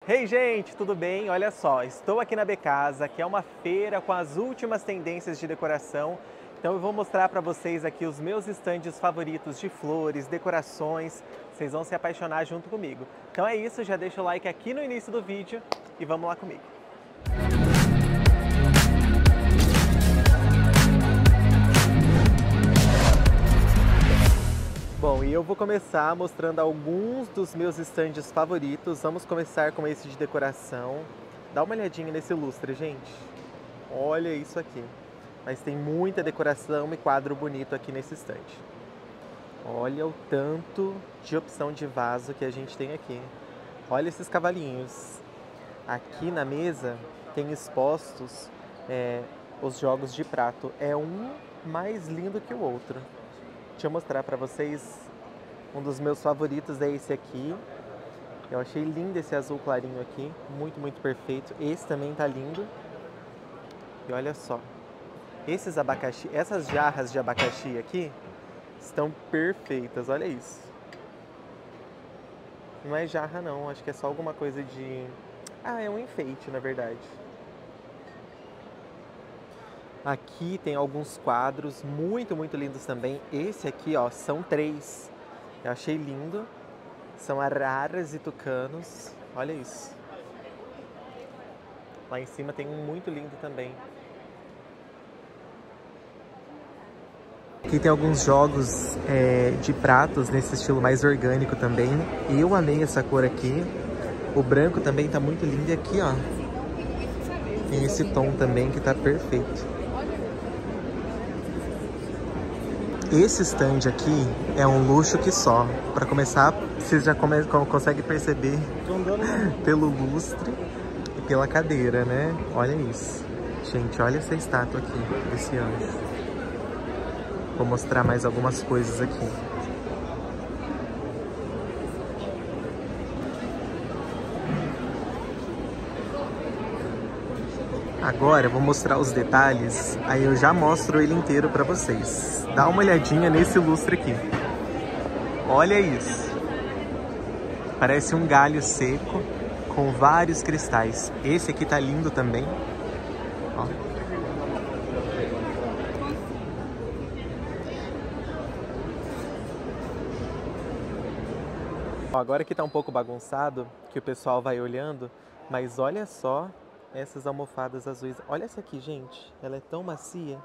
Hey gente, tudo bem? Olha só, estou aqui na Becasa, que é uma feira com as últimas tendências de decoração. Então eu vou mostrar para vocês aqui os meus estandes favoritos de flores, decorações. Vocês vão se apaixonar junto comigo. Então é isso, já deixa o like aqui no início do vídeo e vamos lá comigo. Bom, e eu vou começar mostrando alguns dos meus estandes favoritos. Vamos começar com esse de decoração. Dá uma olhadinha nesse lustre, gente. Olha isso aqui. Mas tem muita decoração e quadro bonito aqui nesse estande. Olha o tanto de opção de vaso que a gente tem aqui. Olha esses cavalinhos. Aqui na mesa tem expostos os jogos de prato. É um mais lindo que o outro. Deixa eu mostrar para vocês, um dos meus favoritos é esse aqui. Eu achei lindo esse azul clarinho aqui, muito perfeito. Esse também tá lindo. E olha só, esses abacaxi, essas jarras de abacaxi aqui estão perfeitas, olha isso. Não é jarra não, acho que é só alguma coisa de... Ah, é um enfeite na verdade. Aqui tem alguns quadros muito lindos também. Esse aqui, ó, são 3. Eu achei lindo. São araras e tucanos. Olha isso. Lá em cima tem um muito lindo também. Aqui tem alguns jogos de pratos nesse estilo mais orgânico também. Eu amei essa cor aqui. O branco também tá muito lindo. E aqui, ó, tem esse tom também que tá perfeito. Esse stand aqui é um luxo que só. Para começar, vocês já conseguem perceber pelo lustre e pela cadeira, né? Olha isso. Gente, olha essa estátua aqui, desse anjo. Vou mostrar mais algumas coisas aqui. Agora eu vou mostrar os detalhes, aí eu já mostro ele inteiro para vocês. Dá uma olhadinha nesse lustre aqui. Olha isso. Parece um galho seco com vários cristais. Esse aqui tá lindo também. Ó. Agora que tá um pouco bagunçado, que o pessoal vai olhando, mas olha só essas almofadas azuis. Olha essa aqui, gente. Ela é tão macia.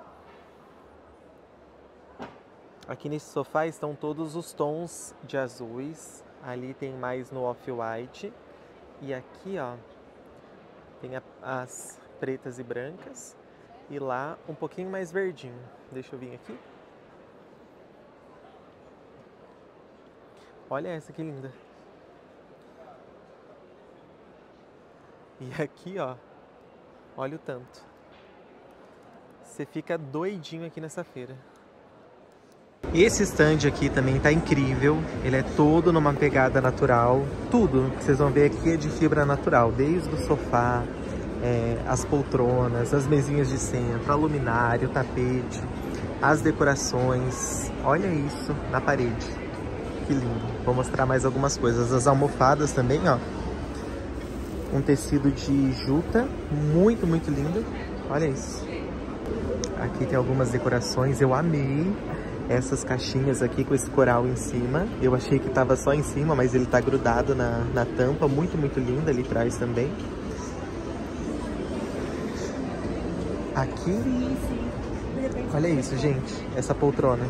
Aqui nesse sofá estão todos os tons de azuis. Ali tem mais no off-white. E aqui, ó, tem as pretas e brancas. E lá um pouquinho mais verdinho. Deixa eu vir aqui. Olha essa que linda. E aqui, ó, olha o tanto. Você fica doidinho aqui nessa feira. Esse stand aqui também tá incrível. Ele é todo numa pegada natural. Tudo que vocês vão ver aqui é de fibra natural. Desde o sofá, as poltronas, as mesinhas de centro, a luminária, o tapete, as decorações. Olha isso na parede. Que lindo. Vou mostrar mais algumas coisas. As almofadas também, ó. Um tecido de juta, muito lindo. Olha isso. Aqui tem algumas decorações, eu amei essas caixinhas aqui com esse coral em cima. Eu achei que tava só em cima, mas ele tá grudado na tampa, muito lindo ali atrás também. Aqui, olha isso, gente, essa poltrona.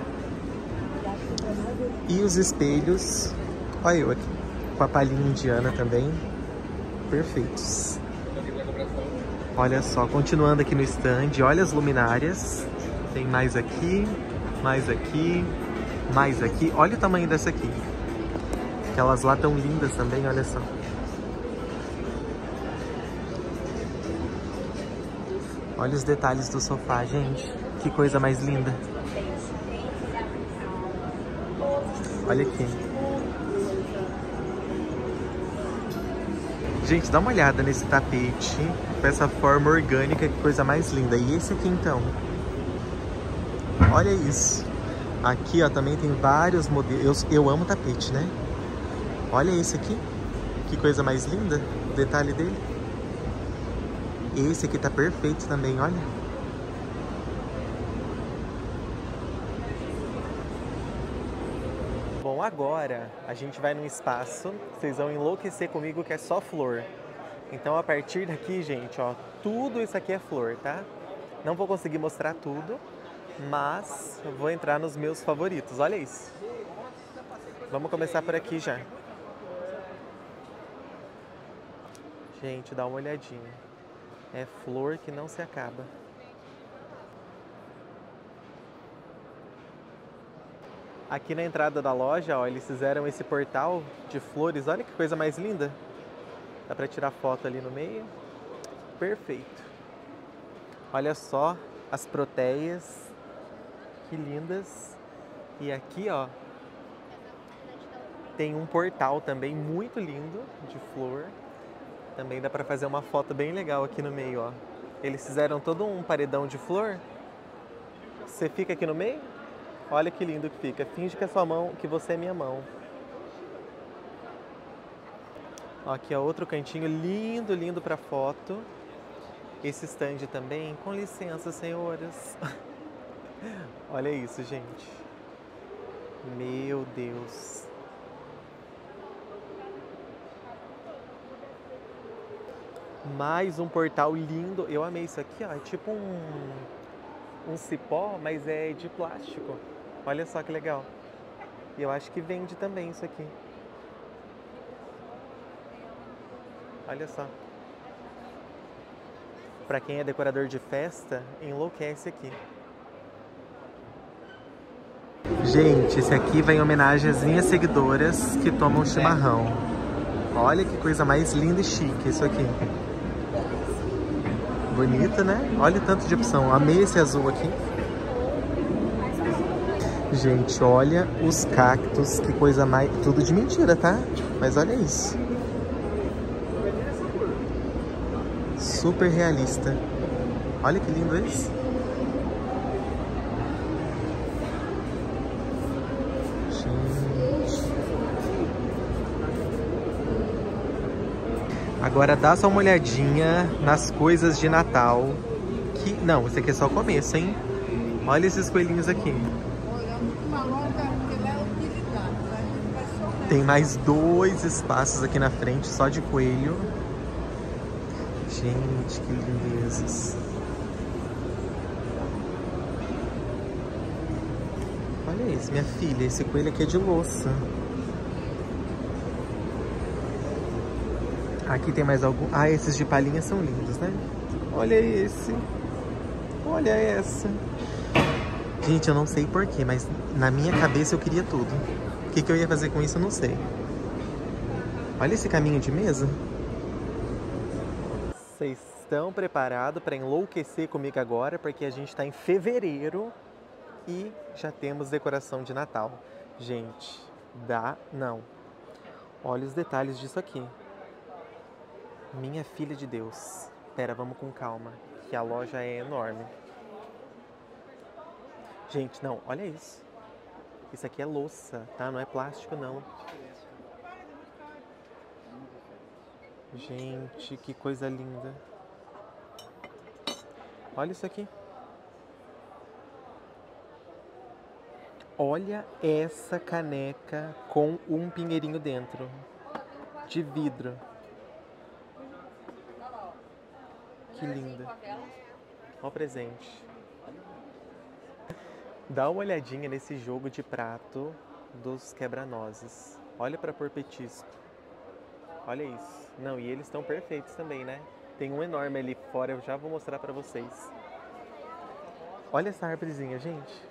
E os espelhos, olha eu aqui, com a palhinha indiana também. Perfeitos. Olha só, continuando aqui no stand, olha as luminárias. Tem mais aqui, mais aqui, mais aqui. Olha o tamanho dessa aqui. Aquelas lá tão lindas também, olha só. Olha os detalhes do sofá, gente. Que coisa mais linda. Olha aqui. Gente, dá uma olhada nesse tapete, com essa forma orgânica, que coisa mais linda. E esse aqui então, olha isso. Aqui, ó, também tem vários modelos. Eu amo tapete, né? Olha esse aqui, que coisa mais linda. O detalhe dele. Esse aqui tá perfeito também, olha. Bom, agora a gente vai num espaço, vocês vão enlouquecer comigo, que é só flor. Então a partir daqui, gente, ó, tudo isso aqui é flor, tá? Não vou conseguir mostrar tudo, mas eu vou entrar nos meus favoritos, olha isso. Vamos começar por aqui já. Gente, dá uma olhadinha. É flor que não se acaba. Aqui na entrada da loja, ó, eles fizeram esse portal de flores. Olha que coisa mais linda. Dá pra tirar foto ali no meio. Perfeito. Olha só as proteias. Que lindas. E aqui, ó, tem um portal também muito lindo de flor. Também dá pra fazer uma foto bem legal aqui no meio, ó. Eles fizeram todo um paredão de flor. Você fica aqui no meio. Olha que lindo que fica. Finge que é sua mão, que você é minha mão. Ó, aqui é outro cantinho lindo, lindo para foto. Esse stand também. Com licença, senhoras. Olha isso, gente. Meu Deus. Mais um portal lindo. Eu amei isso aqui, ó. É tipo um cipó, mas é de plástico. Olha só que legal. E eu acho que vende também isso aqui. Olha só. Pra quem é decorador de festa, enlouquece aqui. Gente, esse aqui vai em homenagem às minhas seguidoras que tomam chimarrão. Olha que coisa mais linda e chique isso aqui. Bonito, né? Olha o tanto de opção. Amei esse azul aqui. Gente, olha os cactos, que coisa mais... Tudo de mentira, tá? Mas olha isso. Super realista. Olha que lindo esse. Gente. Agora dá só uma olhadinha nas coisas de Natal. Que... Não, esse aqui é só o começo, hein? Olha esses coelhinhos aqui. Tem mais 2 espaços aqui na frente, só de coelho. Gente, que lindezas. Olha isso, minha filha. Esse coelho aqui é de louça. Aqui tem mais algum... Ah, esses de palhinha são lindos, né? Olha esse. Olha essa. Gente, eu não sei porquê, mas na minha cabeça eu queria tudo. O que eu ia fazer com isso, eu não sei. Olha esse caminho de mesa. Vocês estão preparados para enlouquecer comigo agora? Porque a gente está em fevereiro e já temos decoração de Natal. Gente, não. Olha os detalhes disso aqui. Minha filha de Deus. Pera, vamos com calma, que a loja é enorme. Gente, não, olha isso. Isso aqui é louça, tá? Não é plástico, não. Gente, que coisa linda. Olha isso aqui. Olha essa caneca com um pinheirinho dentro. De vidro. Que linda. Olha o presente. Dá uma olhadinha nesse jogo de prato dos quebra-nozes. Olha para pôr petisco. Olha isso. Não, e eles estão perfeitos também, né? Tem um enorme ali fora, eu já vou mostrar para vocês. Olha essa árvorezinha, gente.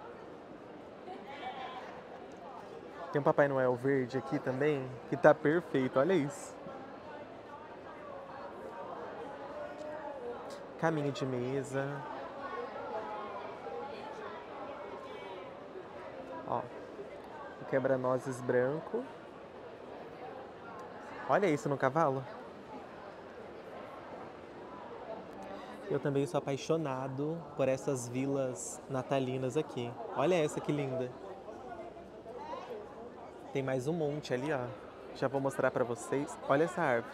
Tem um Papai Noel verde aqui também, que tá perfeito, olha isso. Caminho de mesa. Ó, o quebra-nozes branco. Olha isso no cavalo. Eu também sou apaixonado por essas vilas natalinas aqui. Olha essa que linda. Tem mais um monte ali, ó. Já vou mostrar pra vocês. Olha essa árvore.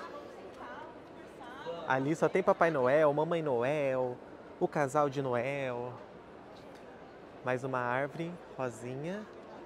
Ali só tem Papai Noel, Mamãe Noel, o casal de Noel. Mais uma árvore rosinha.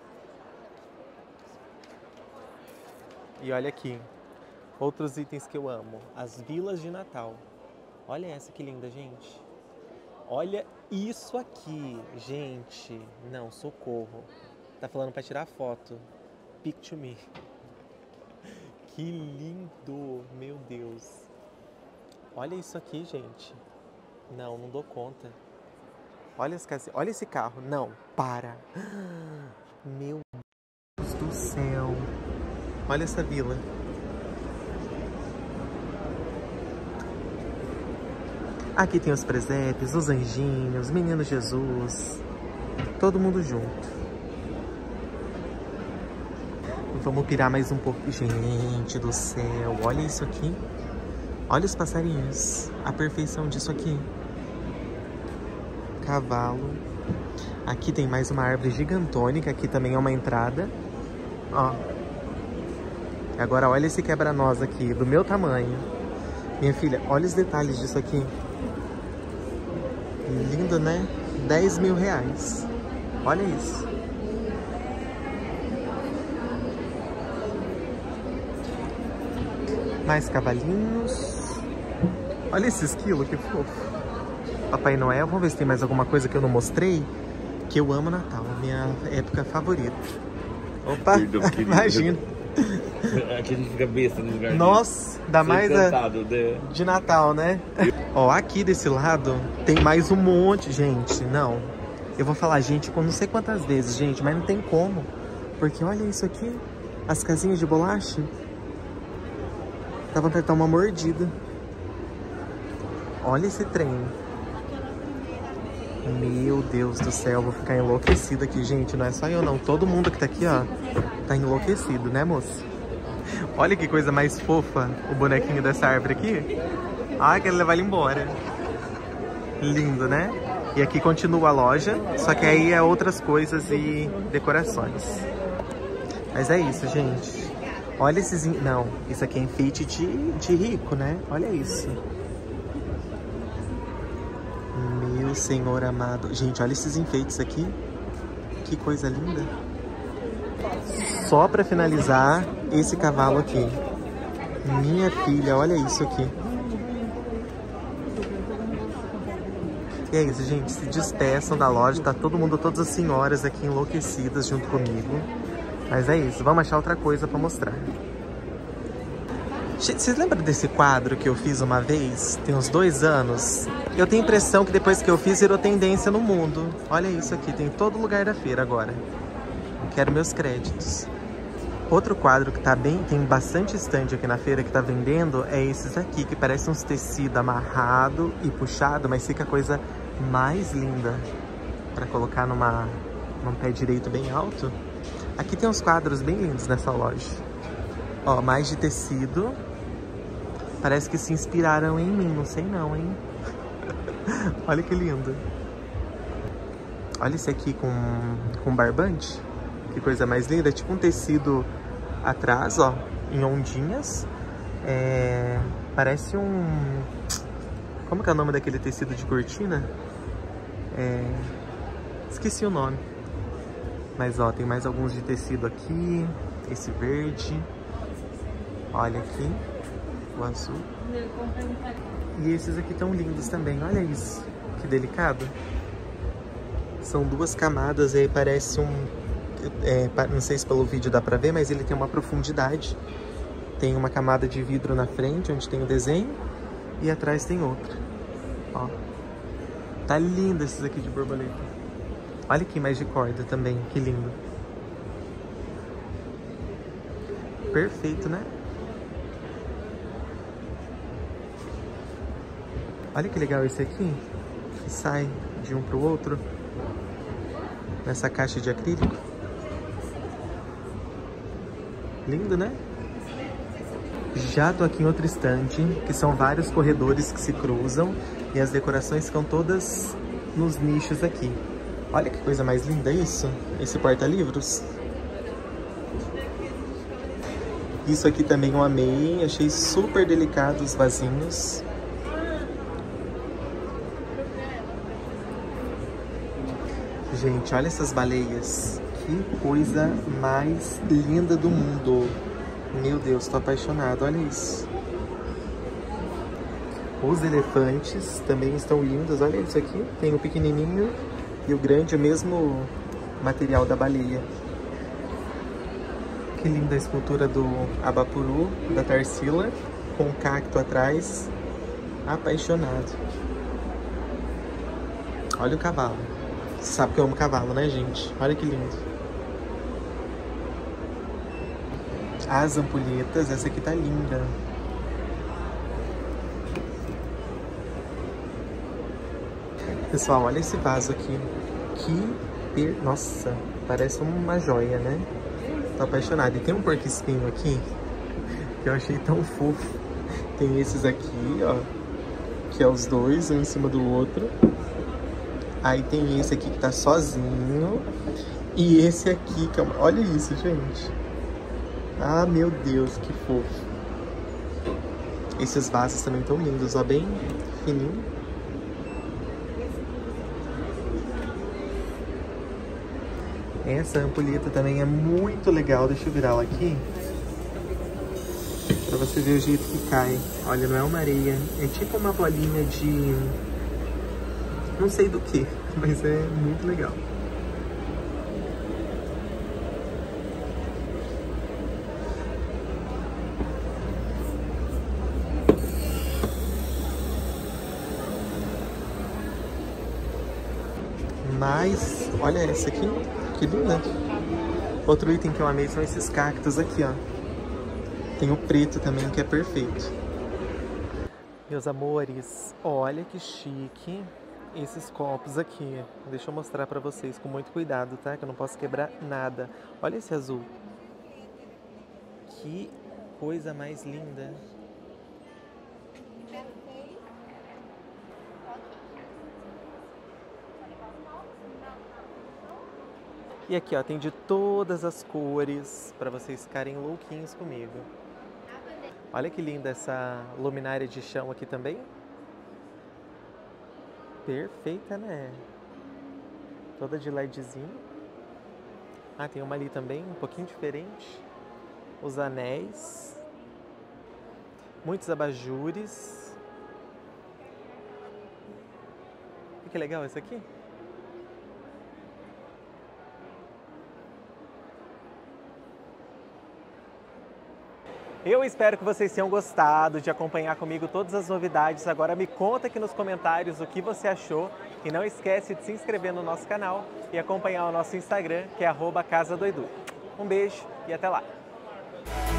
E olha aqui, outros itens que eu amo. As vilas de Natal. Olha essa que linda, gente. Olha isso aqui, gente. Não, socorro. Tá falando pra tirar foto. Picture me. Que lindo, meu Deus. Olha isso aqui, gente. Não, não dou conta. Olha as casinhas. Olha esse carro. Não, para. Meu Deus do céu. Olha essa vila. Aqui tem os presépios, os anjinhos, Menino Jesus. Todo mundo junto. Vamos pirar mais um pouco. Gente do céu, olha isso aqui. Olha os passarinhos. A perfeição disso aqui. Cavalo. Aqui tem mais uma árvore gigantônica. Aqui também é uma entrada. Ó. Agora olha esse quebra-nós aqui, do meu tamanho. Minha filha, olha os detalhes disso aqui. Lindo, né? 10 mil reais. Olha isso. Mais cavalinhos. Olha esse esquilo, que fofo. Papai Noel. Vamos ver se tem mais alguma coisa que eu não mostrei. Que eu amo Natal, a minha época favorita. Opa, imagina. Aqui a gente fica besta no lugar. Nossa, dá mais de Natal, né? Ó, aqui desse lado tem mais um monte, gente. Não, eu vou falar gente com não sei quantas vezes, gente, mas não tem como. Porque olha isso aqui, as casinhas de bolacha. Dá vontade de dar uma mordida. Olha esse trem. Meu Deus do céu, vou ficar enlouquecido aqui, gente. Não é só eu não, todo mundo que tá aqui, ó, tá enlouquecido, né, moço? Olha que coisa mais fofa, o bonequinho dessa árvore aqui. Ai, quero levar ele embora. Lindo, né? E aqui continua a loja, só que aí é outras coisas e decorações. Mas é isso, gente. Olha esses... Não, isso aqui é enfeite de rico, né? Olha isso. Meu Senhor amado. Gente, olha esses enfeites aqui. Que coisa linda. Só pra finalizar, esse cavalo aqui. Minha filha, olha isso aqui. E é isso, gente. Se despeçam da loja. Tá todo mundo, todas as senhoras aqui enlouquecidas junto comigo. Mas é isso. Vamos achar outra coisa pra mostrar. Vocês lembram desse quadro que eu fiz uma vez? Tem uns 2 anos. Eu tenho a impressão que depois que eu fiz, virou tendência no mundo. Olha isso aqui. Tem em todo lugar da feira agora. Quero meus créditos. Outro quadro que tá bem... Tem bastante estande aqui na feira que tá vendendo. É esses aqui, que parecem uns tecidos amarrado e puxado. Mas fica a coisa mais linda. Pra colocar num pé direito bem alto. Aqui tem uns quadros bem lindos nessa loja. Ó, mais de tecido. Parece que se inspiraram em mim, não sei não, hein? Olha que lindo. Olha esse aqui com barbante. Que coisa mais linda. É tipo um tecido atrás, ó, em ondinhas. Parece um... Como que é o nome daquele tecido de cortina? Esqueci o nome. Mas, ó, tem mais alguns de tecido aqui. Esse verde. Olha aqui. O azul. E esses aqui tão lindos também. Olha isso. Que delicado. São 2 camadas aí. Parece um... não sei se pelo vídeo dá pra ver, mas ele tem uma profundidade. Tem uma camada de vidro na frente, onde tem o desenho. E atrás tem outra. Ó. Tá lindo esses aqui de borboleta. Olha aqui, mais de corda também. Que lindo. Perfeito, né? Olha que legal esse aqui. Que sai de um pro outro. Nessa caixa de acrílico. Lindo, né? Já tô aqui em outro estande, que são vários corredores que se cruzam. E as decorações ficam todas nos nichos aqui. Olha que coisa mais linda isso. Esse porta-livros. Isso aqui também eu amei, achei super delicado os vasinhos. Gente, olha essas baleias. Que coisa mais linda do mundo. Meu Deus, tô apaixonado, olha isso. Os elefantes também estão lindos, olha isso aqui. Tem o pequenininho e o grande, o mesmo material da baleia. Que linda a escultura do Abapuru, da Tarsila, com um cacto atrás. Apaixonado. Olha o cavalo. Você sabe que eu amo cavalo, né, gente? Olha que lindo. As ampulhetas, essa aqui tá linda. Pessoal, olha esse vaso aqui. Nossa, parece uma joia, né? Tô apaixonado. E tem um porco-espinho aqui que eu achei tão fofo. Tem esses aqui, ó, que é os dois, um em cima do outro. Aí tem esse aqui que tá sozinho. E esse aqui, que é uma... Olha isso, gente. Ah, meu Deus, que fofo. Esses vasos também tão lindos, ó, bem fininho. Essa ampulheta também é muito legal. Deixa eu virar ela aqui pra você ver o jeito que cai. Olha, não é uma areia, é tipo uma bolinha de... não sei do que, mas é muito legal. Mas, olha essa aqui, que linda. Outro item que eu amei são esses cactos aqui, ó. Tem o preto também, que é perfeito. Meus amores, olha que chique esses copos aqui. Deixa eu mostrar pra vocês com muito cuidado, tá? Que eu não posso quebrar nada. Olha esse azul. Que coisa mais linda. E aqui, ó, tem de todas as cores pra vocês ficarem louquinhos comigo. Olha que linda essa luminária de chão aqui também. Perfeita, né? Toda de LEDzinho. Ah, tem uma ali também, um pouquinho diferente. Os anéis. Muitos abajures. Que legal esse aqui. Eu espero que vocês tenham gostado de acompanhar comigo todas as novidades. Agora me conta aqui nos comentários o que você achou. E não esquece de se inscrever no nosso canal e acompanhar o nosso Instagram, que é @casadoedu. Um beijo e até lá!